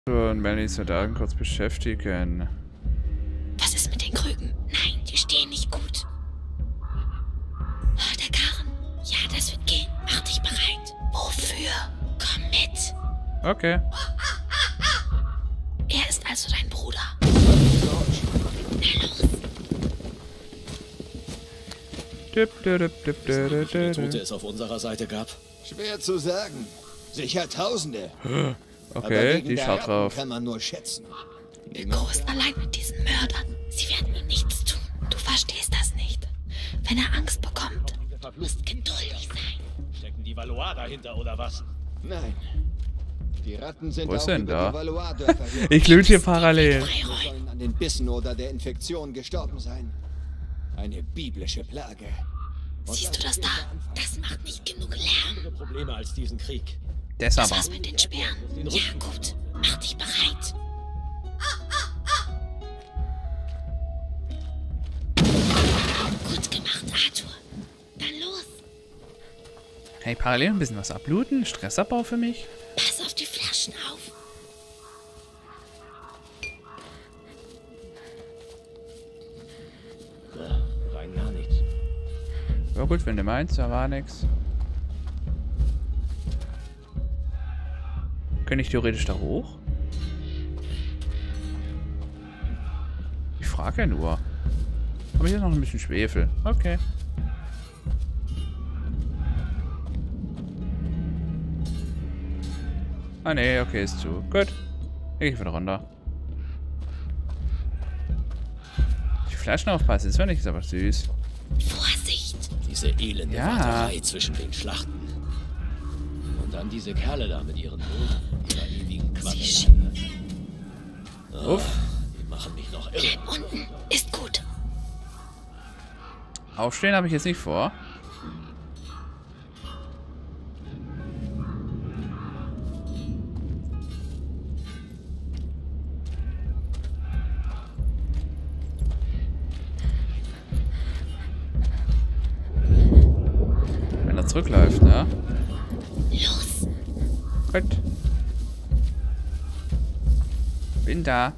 Und wenn die Soldaten kurz beschäftigen. Was ist mit den Krügen? Nein, die stehen nicht gut. Oh, der Karren. Ja, das wird gehen. Mach dich bereit. Wofür? Komm mit. Okay. Er ist also dein Bruder. Na los. Tote es auf unserer Seite gab? Schwer zu sagen. Sicher Tausende. Okay, die schaut drauf. Kann man nur schätzen. Hugo ist allein mit diesen Mördern. Sie werden ihm nichts tun. Du verstehst das nicht. Wenn er Angst bekommt, musst geduldig sein. Stecken die Valois dahinter oder was? Nein. Die Ratten sind Wo ist auch denn über da? die Valois-Dörfer hier. Ich lüte hier parallel. Sie sollen an den Bissen oder der Infektion gestorben sein. Eine biblische Plage. Siehst du das da? Das macht nicht genug Lärm. Andere Probleme als diesen Krieg. Das Das aber. war's mit den Speeren. Ja, gut. Mach dich bereit. Gut gemacht, Arthur. Dann los. Hey, parallel ein bisschen was ablooten. Stressabbau für mich. Pass auf die Flaschen auf. Rein gar nichts. Ja gut, wenn du meinst, da war nix. Könnte ich theoretisch da hoch? Ich frage ja nur. Aber hier ist noch ein bisschen Schwefel. Okay. Ah ne, okay, ist zu. Gut. Dann gehe ich wieder runter. Die Flaschen aufpassen, das finde ich aber süß. Vorsicht. Diese elende Ja. Warterei zwischen den Schlachten. Und dann diese Kerle da mit ihren Booten. Ihrer ewigen Quatsch. Uff. Die machen mich noch irre. Bleib unten. Ist gut. Aufstehen habe ich jetzt nicht vor. Wenn er zurückläuft, ne? Los. Gut. Bin da.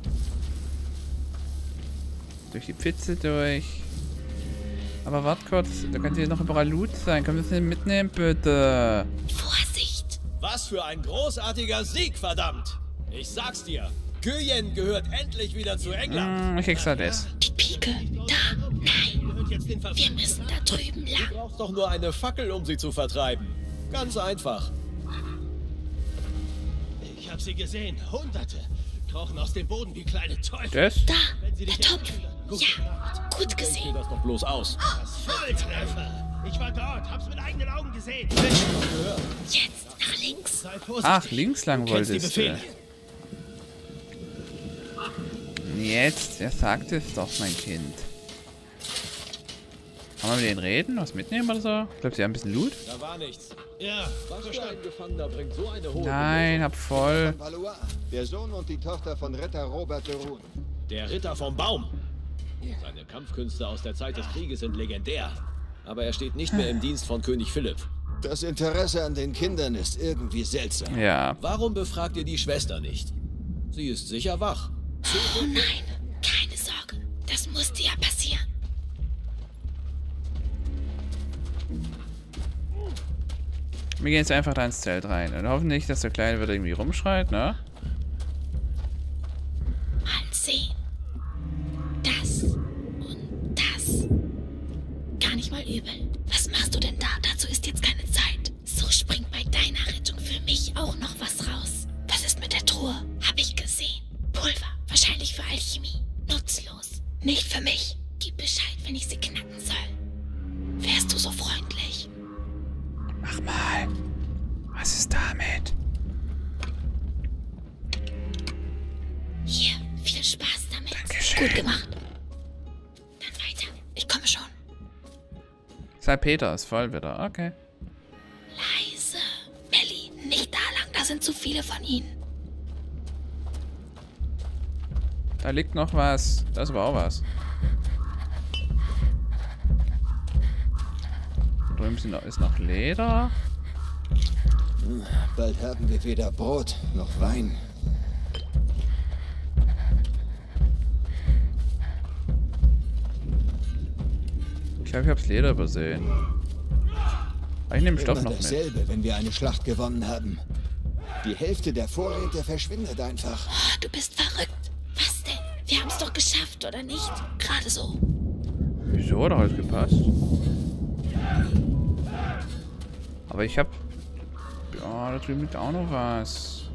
Durch die Pfütze durch. Aber wart kurz, da könnte hier noch überall Loot sein. Können wir das nicht mitnehmen, bitte? Vorsicht. Was für ein großartiger Sieg, verdammt! Ich sag's dir. Guyenne gehört endlich wieder zu England. Ich krieg's halt das. Die Pike. Da. Nein. Wir müssen da drüben Du lang. brauchst doch nur eine Fackel, um sie zu vertreiben. Ganz einfach. Ich habe sie gesehen. Hunderte. Krochen aus dem Boden wie kleine Teufel. Das? Da. Der Topf. Ja. Gut Sieht gesehen. das doch bloß aus. Volltreffer. Ich war dort. Hab's mit eigenen Augen gesehen. Jetzt nach links. Sei vorsichtig. Ach, links lang Du kennst die wolltest du. Befehle. Jetzt, er sagt es doch, mein Kind. Kann man mit denen reden? Was mitnehmen oder so? Ich glaube, sie haben ein bisschen Loot. Da war nichts. Ja, Was für ein Gefangener bringt so eine hohe Nein, hab voll. Von Valois, der Sohn und die Tochter von Ritter Robert de Rune. Der Ritter vom Baum. Seine Kampfkünste aus der Zeit des Krieges sind legendär. Aber er steht nicht mehr im Dienst von König Philipp. Das Interesse an den Kindern ist irgendwie seltsam. Ja. Warum befragt ihr die Schwester nicht? Sie ist sicher wach. Oh nein. Keine Sorge. Das musste ja passieren. Wir gehen jetzt einfach da ins Zelt rein. Und hoffen nicht, dass der Kleine wieder irgendwie rumschreit, ne? Mal sehen. Das und das. Gar nicht mal übel. Was machst du denn da? Dazu ist jetzt keine Zeit. So springt bei deiner Rettung für mich auch noch was raus. Was ist mit der Truhe? Hab ich gesehen. Pulver. Wahrscheinlich für Alchemie. Nutzlos. Nicht für mich. Gib Bescheid, wenn ich sie knacken soll. Wärst du so freundlich? Mach mal. Was ist damit? Hier, viel Spaß damit. Dankeschön. Gut gemacht. Dann weiter. Ich komme schon. Salpeter ist voll wieder. Okay. Leise. Melly, nicht da lang. Da sind zu viele von ihnen. Da liegt noch was. Da ist aber auch was. Da drüben ist noch Leder. Bald haben wir weder Brot noch Wein. glaube, ich hab's Leder übersehen. Aber ich nehme Stoff Immer noch mit. dasselbe, wenn wir eine Schlacht gewonnen haben. Die Hälfte der Vorräte verschwindet einfach. Oh, du bist verrückt. Was denn? Wir haben es doch geschafft, oder nicht? Gerade so. Wieso? Hat doch alles gepasst. Aber ich hab... Ja, da drüben liegt auch noch was.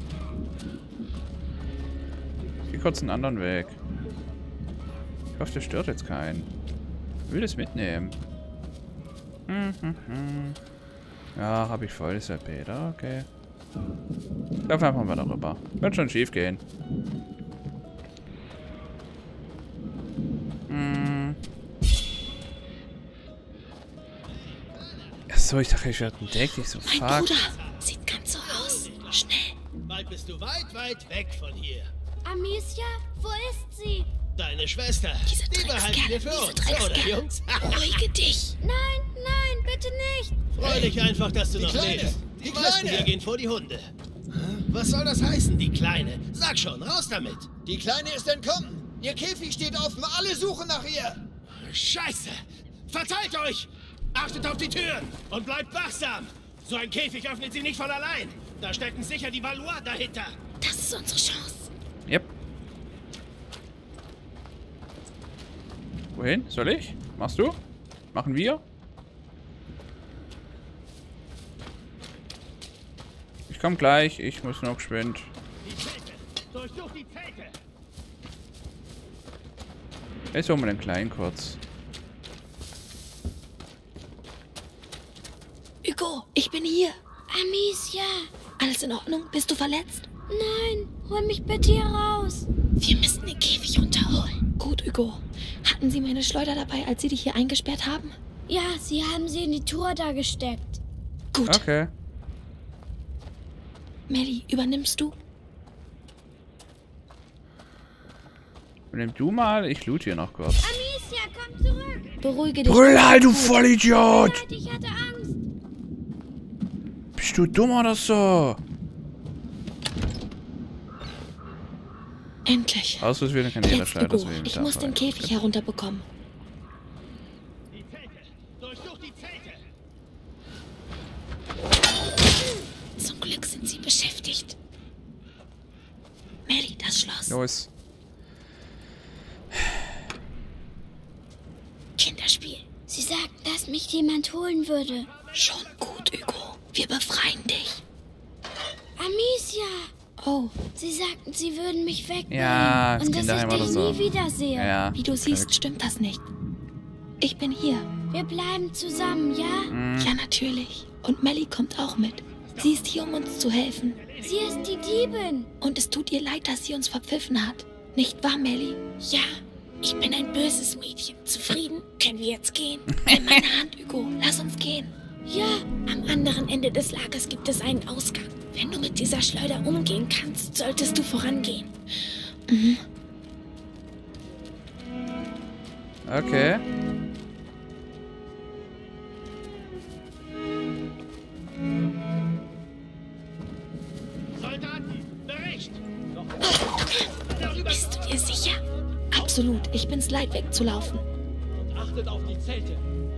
Ich geh kurz einen anderen Weg. Ich hoffe, der stört jetzt keinen. Ich will das mitnehmen. Ja, habe ich voll, ist ja Peter, okay. Laufen einfach mal darüber. Wird schon schief gehen. Achso, ich dachte, ich werde entdeckt. Ich so, Mein fuck. Bruder sieht ganz so aus. Schnell. Bald bist du weit, weit weg von hier. Amicia, wo ist sie? Deine Schwester. Diese Die behalten wir Dreckskerle, für diese uns, oder Dreckskerle. Jungs? Beruhige dich. Nein, nein, bitte nicht. Freu dich einfach, dass du noch Kleine, lebst. die meisten Kleine. hier gehen vor die Hunde. Was soll das heißen, die Kleine? Sag schon, raus damit. Die Kleine ist entkommen. Ihr Käfig steht offen. Alle suchen nach ihr. Scheiße! Verteilt euch! Achtet auf die Türen und bleibt wachsam! So ein Käfig öffnet sie nicht von allein. Da stecken sicher die Valois dahinter. Das ist unsere Chance. Yep. Wohin? Soll ich? Machst du? Machen wir? Ich komm gleich. Ich muss noch geschwind. Die Zelte! Durchsucht die Zelte! Jetzt holen wir den Kleinen kurz. Hugo, ich bin hier. Amicia. Alles in Ordnung? Bist du verletzt? Nein, hol mich bitte hier raus. Wir müssen den Käfig runterholen. Gut, Hugo. Hatten Sie meine Schleuder dabei, als Sie dich hier eingesperrt haben? Ja, sie haben sie in die Truhe da gesteckt. Gut. Okay. Melly, übernimmst du? Nimm du mal. Ich loot hier noch kurz. Amicia, komm zurück. Beruhige dich. Brüller, du Vollidiot! Leid, ich hatte Angst. Bist du dumm oder so? Endlich. Ausrüstung kann jeder Jetzt, Schleuder. Hugo. Ich muss den Käfig herunterbekommen. Die Zelte! Durchsucht die Zelte! Zum Glück sind Sie beschäftigt. Melly, das Schloss. Los. Kinderspiel. Sie sagten, dass mich jemand holen würde. Schon gut, Hugo. Wir befreien dich. Amicia. Oh, Sie sagten, sie würden mich wegbringen. Ja, das und dass ich Kinderheim oder dich so. nie wiedersehe. Ja. wie du siehst, stimmt das nicht. Ich bin hier. Wir bleiben zusammen, ja? Ja, natürlich. Und Melly kommt auch mit. Sie ist hier, um uns zu helfen. Sie ist die Diebin. Und es tut ihr leid, dass sie uns verpfiffen hat. Nicht wahr, Melly? Ja, ich bin ein böses Mädchen. Zufrieden? Können wir jetzt gehen? Nimm meine Hand, Hugo. Lass uns gehen. Ja, am anderen Ende des Lagers gibt es einen Ausgang. Wenn du mit dieser Schleuder umgehen kannst, solltest du vorangehen. Okay. Soldaten, Bericht! Bist du dir sicher? Absolut. Ich bin's leid, wegzulaufen. Achtet auf die Zelte!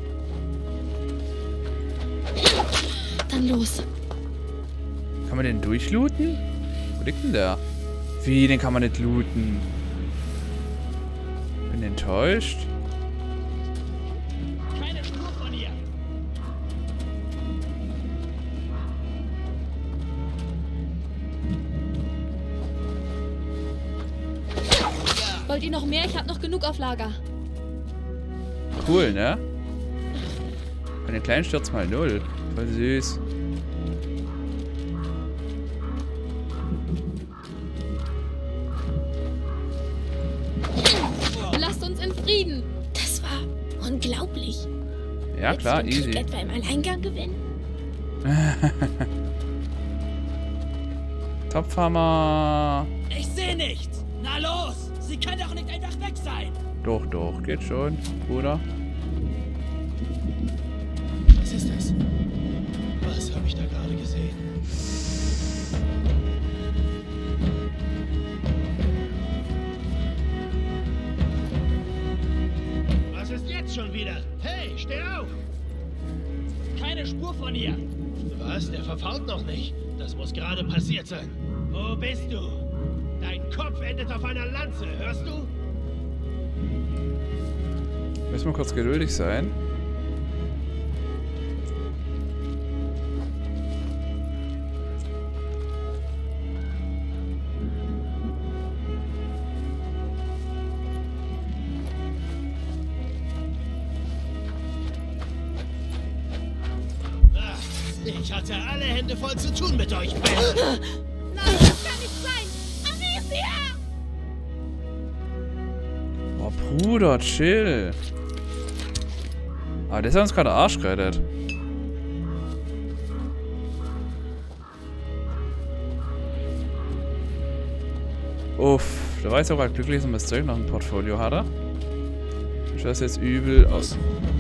Dann los. Kann man den durchlooten? Wo liegt denn der? Wie, den kann man nicht looten? Bin enttäuscht. Keine Spur von ihr! Wollt ihr noch mehr? Ich habe noch genug auf Lager. Cool, ne? Bei den kleinen stürzt mal 0. Voll süß. Lasst uns in Frieden. Das war unglaublich. Ja, klar, Willst du den easy. Krieg etwa im Alleingang gewinnen? Topfhammer. Ich sehe nichts! Na los! Sie kann doch nicht einfach weg sein! Doch, doch, geht schon, Bruder. Was ist das? Was habe ich da gerade gesehen? Was ist jetzt jetzt schon wieder? Hey, steh auf! Keine Spur von ihr. Was? Der verfault noch nicht. Das muss gerade passiert sein. Wo bist du? Dein Kopf endet auf einer Lanze, hörst du? Müssen wir kurz geduldig sein. Ich hatte alle Hände voll zu tun mit euch. Nein, das kann nicht sein! Amicia! Boah, Bruder, chill. Ah, der hat uns gerade Arsch gerettet. Uff, der war jetzt auch halt glücklich, dass er das Zeug noch im Portfolio hatte. Ich weiß jetzt übel aus.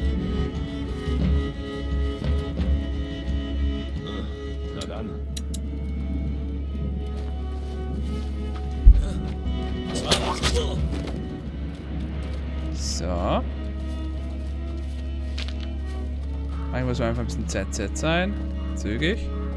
Na dann. So. Eigentlich muss man einfach ein bisschen ZZ sein. Zügig.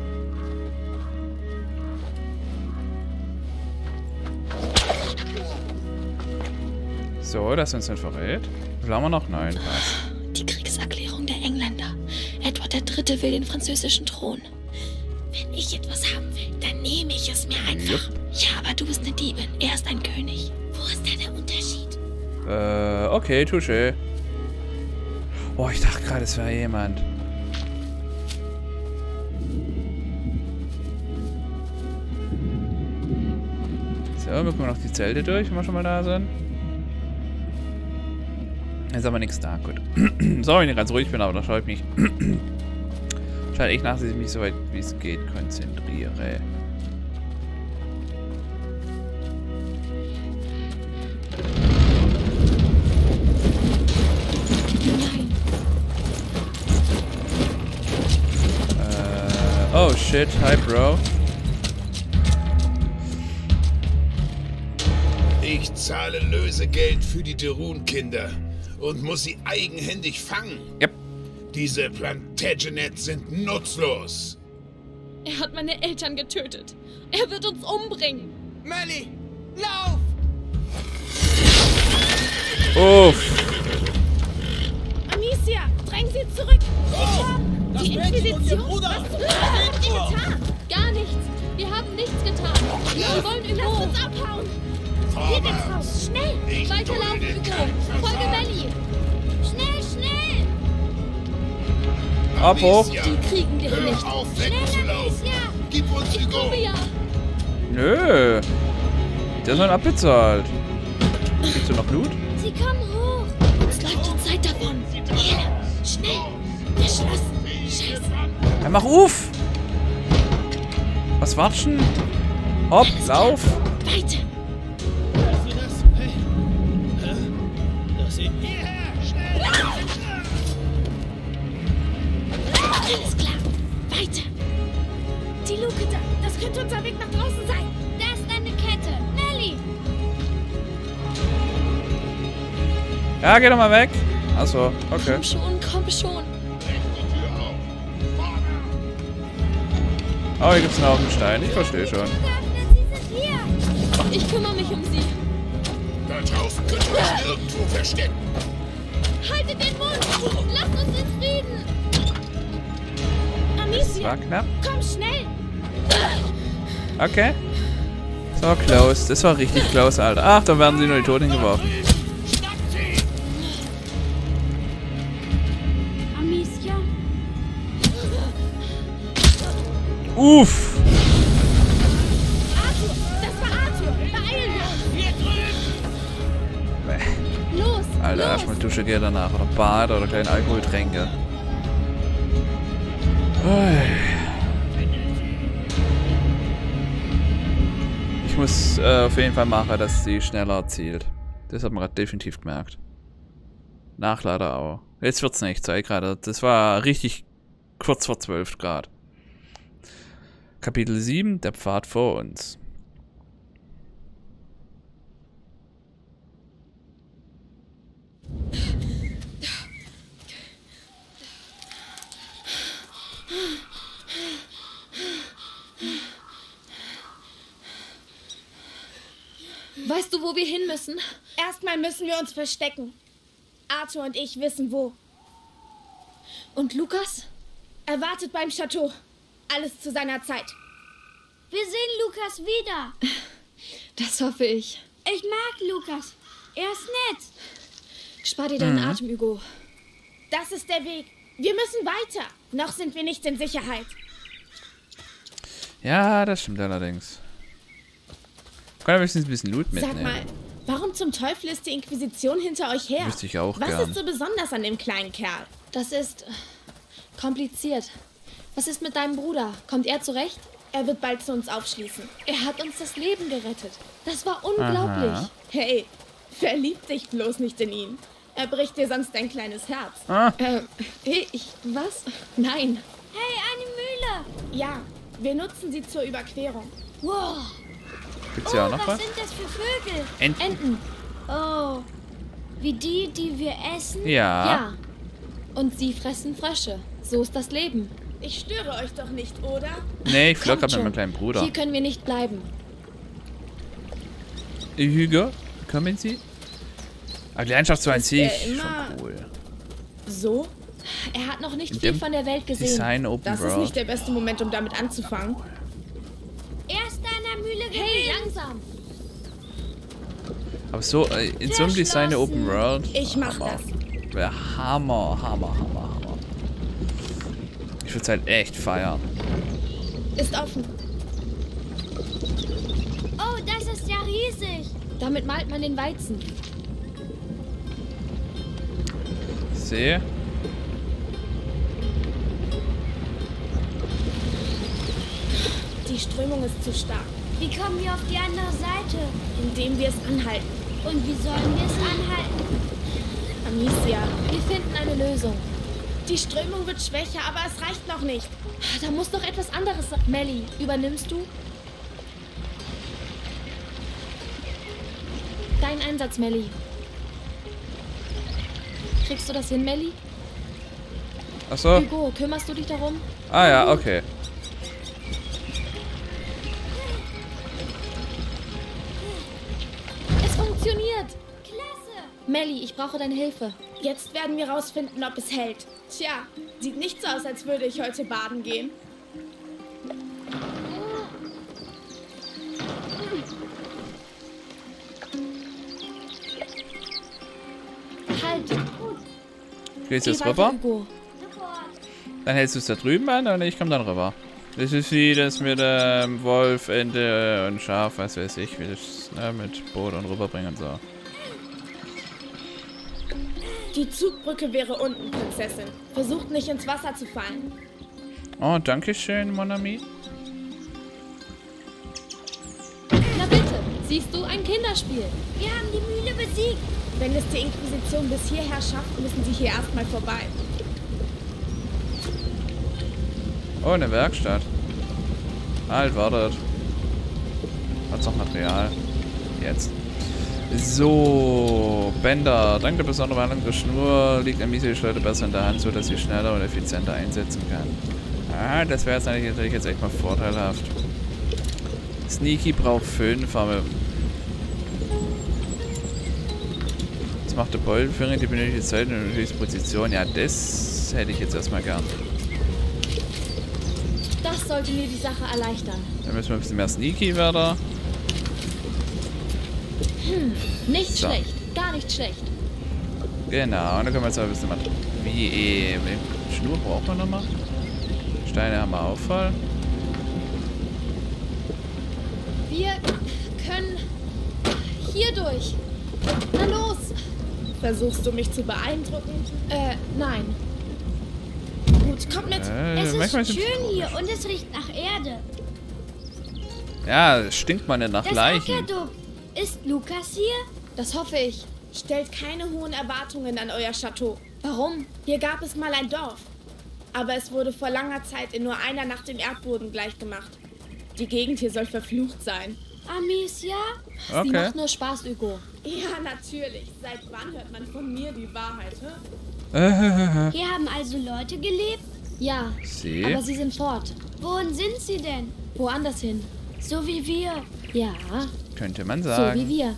So, dass er uns nicht verrät. Wie lange haben wir noch? Nein, passt. Die Kriegserklärung der Engländer. Edward III. Will den französischen Thron. Wenn ich etwas haben will, dann nehme ich es mir einfach. Ja, aber du bist eine Diebin. Er ist ein König. Wo ist denn der Unterschied? Okay, touché. Oh, ich dachte gerade, es wäre jemand. So, wir gucken noch die Zelte durch, wenn wir schon mal da sind. Ist aber nichts da, gut. Sorry, wenn ich ganz ruhig bin, aber da schaue ich mich. Schaut echt nach, dass ich mich so weit wie es geht konzentriere. Oh shit, hi Bro. Ich zahle Lösegeld für die Derun-Kinder und muss sie eigenhändig fangen. Yep. Diese Plantagenets sind nutzlos. Er hat meine Eltern getötet. Er wird uns umbringen. Melly, lauf! Uff. Amicia, drängen Sie zurück! Das Die Mädchen und ihr Inquisition? Bruder. Was habt ihr getan? Gar nichts. Wir haben nichts getan. Wir wollen Lasst Hugo. uns abhauen! Geht ins Haus, schnell! Ich Weiterlaufen, dulde Hugo. kein Folge Versagen. Melly. Schnell, schnell! Ab hoch. Amicia, Die kriegen wir hör nicht. auf wegzulaufen. Amicia! Gib uns Hugo. Ja. Nö. Der ist noch abbezahlt. Kriegst du noch Blut? Sie kommen hoch! Uns läuft die Zeit davon. Hier, schnell! Verschlossen! Scheiße! Ja, mach auf! Was watschen? Hopp, lauf! Weiter! Hörst du das? Hey. Das sieht hierher! Schnell! Alles klar! Weiter! Die Luke da! Das könnte unser Weg nach draußen sein! Da ist eine Kette! Nelly! Ja, geh doch mal weg. Achso, okay. Komm schon, komm schon. Oh, hier gibt's noch einen Stein. Ich verstehe schon. Geöffnet, Sie sind hier! Ich kümmere mich um sie. Da draußen könnt ihr euch nirgendwo verstecken. Haltet den Mund! Lasst uns in Frieden! Das Amicia! war knapp. Komm schnell! Okay. So close. Das war richtig close, Alter. Ach, da werden sie nur die Toten geworfen. Amicia? Uff. Arthur! Das war Arthur! Beeilen wir uns! Los! Alter, los! erstmal Dusche geht danach. Oder Bad oder kleine Alkoholtränke. Ich muss auf jeden Fall machen, dass sie schneller zielt. Das hat man gerade definitiv gemerkt. Nachlader auch. Jetzt wird's nicht, Zeit gerade. Das war richtig kurz vor 12 Grad. Kapitel 7, der Pfad vor uns. Weißt du, wo wir hin müssen? Erstmal müssen wir uns verstecken. Arthur und ich wissen wo. Und Lukas? Er wartet beim Chateau. Alles zu seiner Zeit. Wir sehen Lukas wieder. Das hoffe ich. Ich mag Lukas. Er ist nett. Spar dir deinen Atem, Hugo. Das ist der Weg. Wir müssen weiter. Noch sind wir nicht in Sicherheit. Ja, das stimmt allerdings. Können wir wenigstens ein bisschen Loot mitnehmen? Sag mal, warum zum Teufel ist die Inquisition hinter euch her? Wüsste ich auch Was gern. ist so besonders an dem kleinen Kerl? Das ist kompliziert. Was ist mit deinem Bruder? Kommt er zurecht? Er wird bald zu uns aufschließen. Er hat uns das Leben gerettet. Das war unglaublich. Aha. Hey, verlieb dich bloß nicht in ihn. Er bricht dir sonst dein kleines Herz. Was? Nein. Hey, eine Mühle. Ja, wir nutzen sie zur Überquerung. Wow. Gibt's hier auch noch Was was? sind das für Vögel? Enten. Oh. Wie die wir essen? Ja. Ja. Und sie fressen Frösche. So ist das Leben. Ich störe euch doch nicht, oder? Nee, ich flog Kommt grad mit schon. meinem kleinen Bruder. Hier können wir nicht bleiben. Hugo, kommen Sie? Aber die Landschaft so an sich er ist immer- schon cool. So? Er hat noch nicht In viel dem von der Welt gesehen. Design Open Das ist World. nicht der beste Moment, um damit anzufangen. Er ist da in der Mühle Hey, gewesen. langsam. Aber so, in so einem Design Open World. Ich mach Hammer. das. Wäre Hammer. Ich würde es halt echt feiern. Ist offen. Oh, das ist ja riesig. Damit malt man den Weizen. Ich sehe. Die Strömung ist zu stark. Wie kommen wir auf die andere Seite? Indem wir es anhalten. Und wie sollen wir es anhalten? Amicia, Wir finden eine Lösung. die Strömung wird schwächer, aber es reicht noch nicht. Da muss noch etwas anderes sein. Melly, übernimmst du? Dein Einsatz, Melly. Kriegst du das hin, Melly? Achso. Hugo, kümmerst du dich darum? Ah ja, okay. Es funktioniert. Klasse. Melly, ich brauche deine Hilfe. Jetzt werden wir rausfinden, ob es hält. Tja, sieht nicht so aus, als würde ich heute baden gehen. Halt. Gehst Geh jetzt weiter, rüber? Hugo. Dann hältst du es da drüben an und ich komme dann rüber. Das ist wie das mit Wolf, Ente und Schaf, was weiß ich, wie das mit Boot und rüberbringen und so. Die Zugbrücke wäre unten, Prinzessin. Versucht nicht ins Wasser zu fallen. Oh, danke schön, Mon ami. Na bitte, siehst du, ein Kinderspiel. Wir haben die Mühle besiegt. Wenn es die Inquisition bis hierher schafft, müssen sie hier erstmal vorbei. Oh, eine Werkstatt. Halt, wartet. Hat's noch Material? Jetzt. So, Bänder. Dank der besonderen Behandlung der Schnur liegt Amicia heute besser in der Hand, sodass sie schneller und effizienter einsetzen kann. Ah, das wäre jetzt natürlich jetzt echt mal vorteilhaft. Sneaky braucht 5, aber... Was macht der Beutelführer? Die benötigte Zeit und die höchste Position. Ja, das hätte ich jetzt erstmal gern. Das sollte mir die Sache erleichtern. Dann müssen wir ein bisschen mehr Sneaky werden. Nicht So. schlecht, gar nicht schlecht. Genau, und dann können wir jetzt mal ein bisschen wie Schnur brauchen wir nochmal. Steine haben wir auch voll. Wir können hier durch. Na los. Versuchst du mich zu beeindrucken? Nein. Gut, kommt mit. Es manchmal ist ist es schön hier und es riecht nach Erde. Ja, es stinkt mal nicht nach Das Leichen. Ackerduft. Ist Lukas hier? Das hoffe ich. Stellt keine hohen Erwartungen an euer Chateau. Warum? Hier gab es mal ein Dorf. Aber es wurde vor langer Zeit in nur einer Nacht dem Erdboden gleichgemacht. Die Gegend hier soll verflucht sein. Amicia? Sie Okay. macht nur Spaß, Hugo. Ja, natürlich. Seit wann hört man von mir die Wahrheit, hä? Hier haben also Leute gelebt? Ja, Sie? aber sie sind fort. Wohin sind sie denn? Woanders hin. So wie wir. Ja, Könnte man So sagen. wie wir.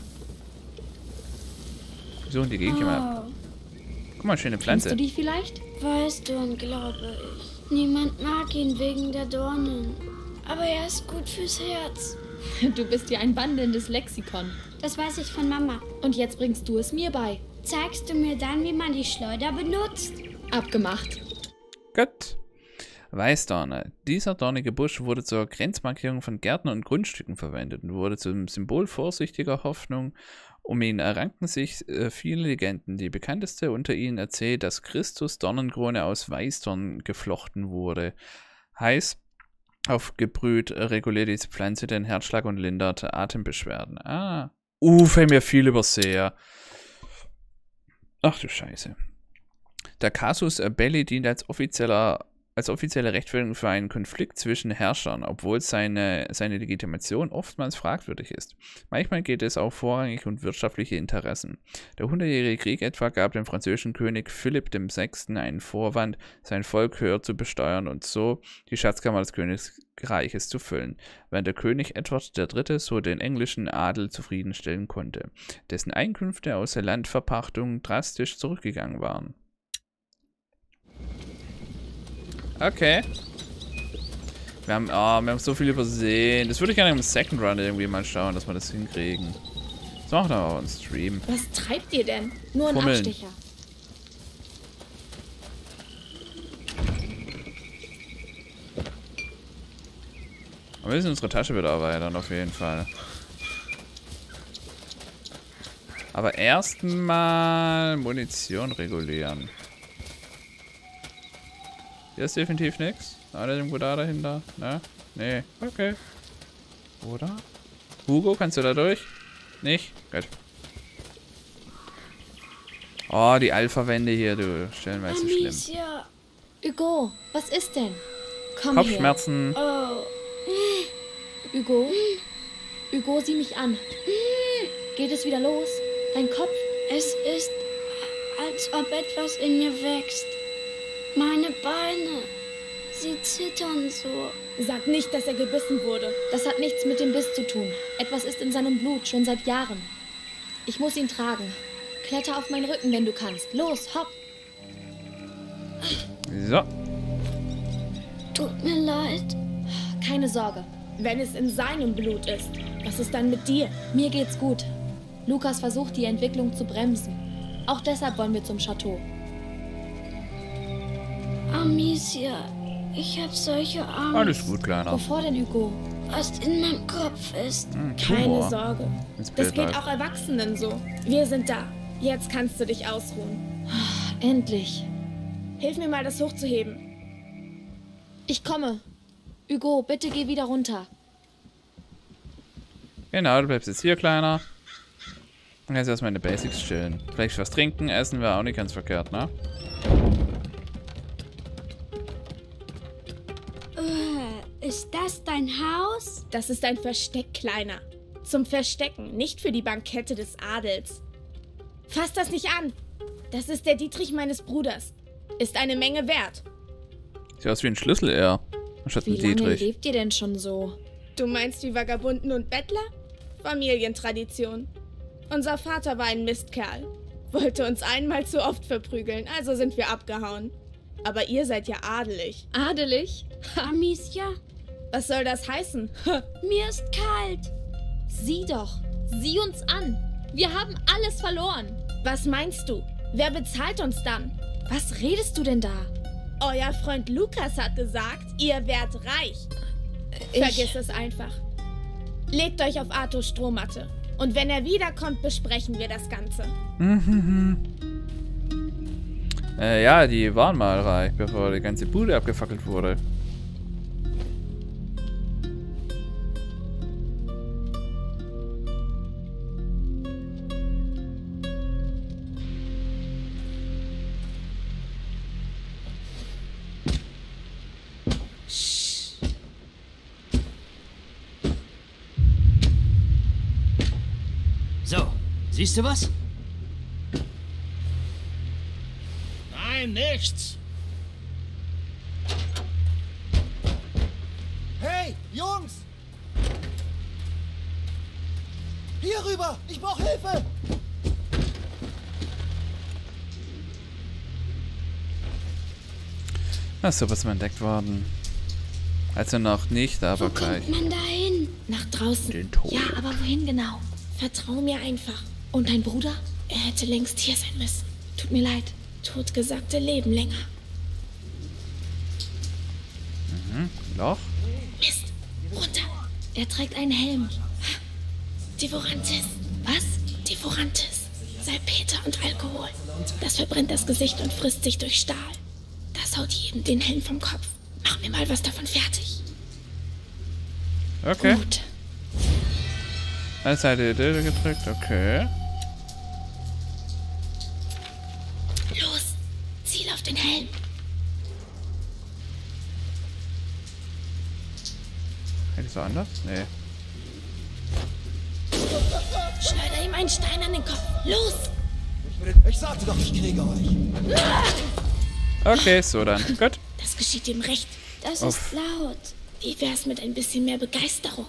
Wir suchen die Gegend mal ab. Guck mal, schöne Kennst Pflanze. du die vielleicht? Weißt du, und glaube ich. Niemand mag ihn wegen der Dornen. Aber er ist gut fürs Herz. Du bist ja ein wandelndes Lexikon. Das weiß ich von Mama. Und jetzt bringst du es mir bei. Zeigst du mir dann, wie man die Schleuder benutzt? Abgemacht. Gut. Weißdorne. Dieser dornige Busch wurde zur Grenzmarkierung von Gärten und Grundstücken verwendet und wurde zum Symbol vorsichtiger Hoffnung. Um ihn ranken sich viele Legenden. Die bekannteste unter ihnen erzählt, dass Christus Dornenkrone aus Weißdorn geflochten wurde. Heiß aufgebrüht reguliert diese Pflanze den Herzschlag und lindert Atembeschwerden. Ah. Fällt mir viel übersehe. Ach du Scheiße. Der Casus Belli dient als offizielle Rechtfertigung für einen Konflikt zwischen Herrschern, obwohl seine Legitimation oftmals fragwürdig ist. Manchmal geht es auch vorrangig um wirtschaftliche Interessen. Der 100-jährige Krieg etwa gab dem französischen König Philipp VI. Einen Vorwand, sein Volk höher zu besteuern und so die Schatzkammer des Königreiches zu füllen, während der König Edward III. So den englischen Adel zufriedenstellen konnte, dessen Einkünfte aus der Landverpachtung drastisch zurückgegangen waren. Okay. Wir haben so viel übersehen. Das würde ich gerne im Second Run irgendwie mal schauen, dass wir das hinkriegen. Das machen wir auch einen Stream. Was treibt ihr denn? Nur ein Fummeln. Abstecher. Aber wir müssen unsere Tasche wieder erweitern, auf jeden Fall. Aber erstmal Munition regulieren. Hier ist definitiv nichts. Einer irgendwo da dahinter. Ne? Nee. Okay. Oder? Hugo, kannst du da durch? Nicht? Gut. Oh, die Alpha-Wände hier, du. Stellenweise schlimm. Amicia. Hugo, was ist denn? Komm Kopfschmerzen. Oh. her. Hugo? Hugo, sieh mich an. Geht es wieder los? Dein Kopf? Es ist, als ob etwas in mir wächst. Meine Beine. Sie zittern so. Sag nicht, dass er gebissen wurde. Das hat nichts mit dem Biss zu tun. Etwas ist in seinem Blut, schon seit Jahren. Ich muss ihn tragen. Kletter auf meinen Rücken, wenn du kannst. Los, hopp. So. Tut mir leid. Keine Sorge. Wenn es in seinem Blut ist, was ist dann mit dir? Mir geht's gut. Lukas versucht, die Entwicklung zu bremsen. Auch deshalb wollen wir zum Chateau. Amicia, ich habe solche Angst. Alles gut, Kleiner. Wovor denn, Hugo? Was in meinem Kopf ist. Keine Sorge. Ins Das Bild geht läuft. auch Erwachsenen so. Wir sind da. Jetzt kannst du dich ausruhen. Endlich. Hilf mir mal, das hochzuheben. Ich komme. Hugo, bitte geh wieder runter. Genau, du bleibst jetzt hier, Kleiner. Und jetzt erstmal in die Basics chillen. Vielleicht was trinken, essen wäre auch nicht ganz verkehrt, ne? Ist das dein Haus? Das ist ein Versteck, Kleiner. Zum Verstecken, nicht für die Bankette des Adels. Fass das nicht an. Das ist der Dietrich meines Bruders. Ist eine Menge wert. Sieht aus wie ein Schlüssel eher. Anstatt Wie ein lange Dietrich. lebt ihr denn schon so? Du meinst wie Vagabunden und Bettler? Familientradition. Unser Vater war ein Mistkerl. Wollte uns einmal zu oft verprügeln, also sind wir abgehauen. Aber ihr seid ja adelig. Adelig? Amicia, Was soll das heißen? mir ist kalt. Sieh doch. Sieh uns an. Wir haben alles verloren. Was meinst du? Wer bezahlt uns dann? Was redest du denn da? Euer Freund Lukas hat gesagt, ihr werdet reich. Vergiss es einfach. Legt euch auf Arthurs Strohmatte. Und wenn er wiederkommt, besprechen wir das Ganze. Ja, die waren mal reich, bevor die ganze Bude abgefackelt wurde. So, siehst du was? Nein, nichts. Hey, Jungs! Hier rüber! Ich brauche Hilfe! Ach so, was ist entdeckt worden? Also noch nicht, aber Wo gleich. kommt man dahin? Nach draußen. Den Tod. Ja, aber wohin genau? Vertrau mir einfach. Und dein Bruder? Er hätte längst hier sein müssen. Tut mir leid. Totgesagte leben länger. Loch? Mist. Runter. Er trägt einen Helm. Devorantis. Was? Devorantis. Salpeter und Alkohol. Das verbrennt das Gesicht und frisst sich durch Stahl. Das haut jedem den Helm vom Kopf. Mach mir mal was davon fertig. Okay. Gut. Eine Seite gedrückt, okay. Los. Ziel auf den Helm. Hätte ich so anders? Nee. Schleuder ihm einen Stein an den Kopf. Los. Ich sagte doch, ich kriege euch. Okay, so dann. Gut. Das geschieht ihm recht. Das Uff. ist laut. Wie wär's mit ein bisschen mehr Begeisterung?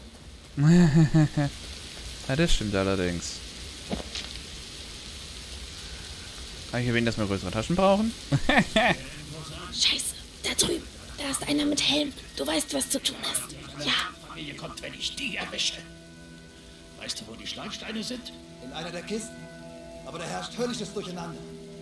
Ja, das stimmt allerdings. Kann ich erwähnen, dass wir größere Taschen brauchen? Scheiße. Da drüben. Da ist einer mit Helm. Du weißt, was zu tun ist. Ja. Familie kommt, wenn ich die erwische. Weißt du, wo die Schleifsteine sind? In einer der Kisten. Aber da herrscht höllisches Durcheinander.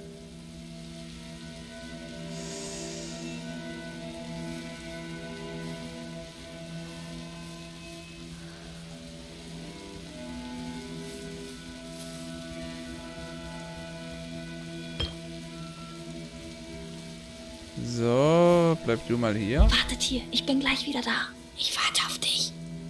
So, bleib du mal hier. Wartet hier, ich bin gleich wieder da. Ich warte auf dich.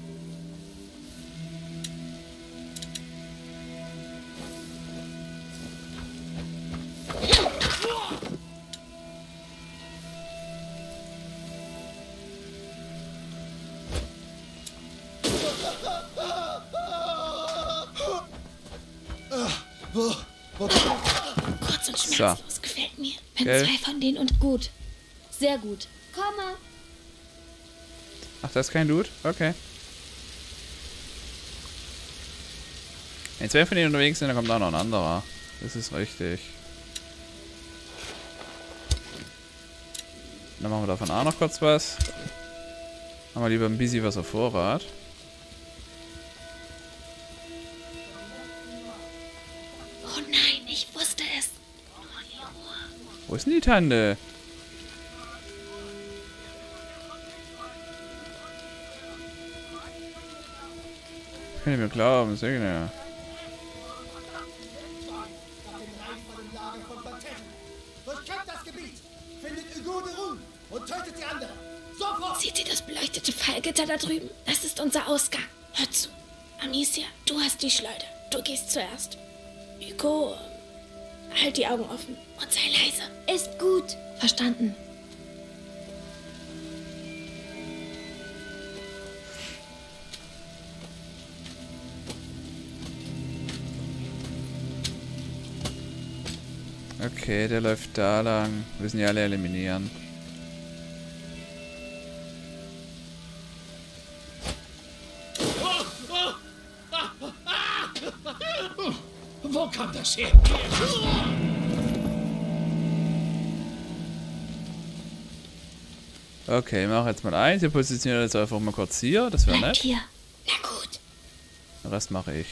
Kurz und schmerzlos gefällt mir. Wenn Gell? 2 von denen und gut. Sehr gut. Komme. Ach, das ist kein Loot? Okay. Wenn 2 von denen unterwegs sind, dann kommt auch noch ein anderer. Das ist richtig. Dann machen wir davon auch noch kurz was. Machen wir lieber ein bisschen was auf Vorrat. Oh nein, ich wusste es. Wo ist denn die Tante? Kann ich mir glauben, Segne. Durchkämpft das Gebiet! Findet Ugo de Rune und tötet die anderen! Sofort! Seht ihr das beleuchtete Fallgitter da drüben? Das ist unser Ausgang. Hör zu. Amicia, du hast die Schleuder. Du gehst zuerst. Hugo, halt die Augen offen und sei leise. Ist gut. Verstanden. Okay, der läuft da lang. Wir müssen die alle eliminieren. Wo kam das her? Okay, mach jetzt mal eins. Wir positionieren jetzt einfach mal kurz hier. Das wäre Bleibt nett. hier. Na gut. Den Rest mache ich.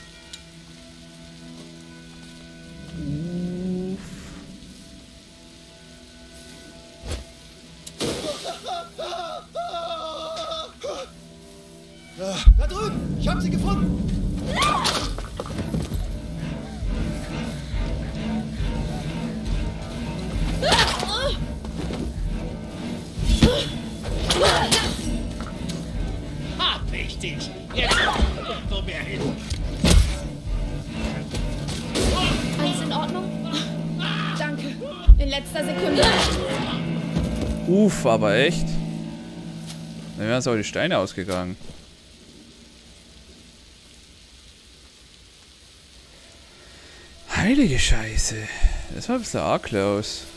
Da drüben! Ich hab sie gefunden! Hab ich dich! Jetzt wo mehr hin! Alles in Ordnung? Danke. In letzter Sekunde. Uff, aber echt. Dann wären uns auch die Steine ausgegangen. Heilige Scheiße. Das war ein bisschen arg close.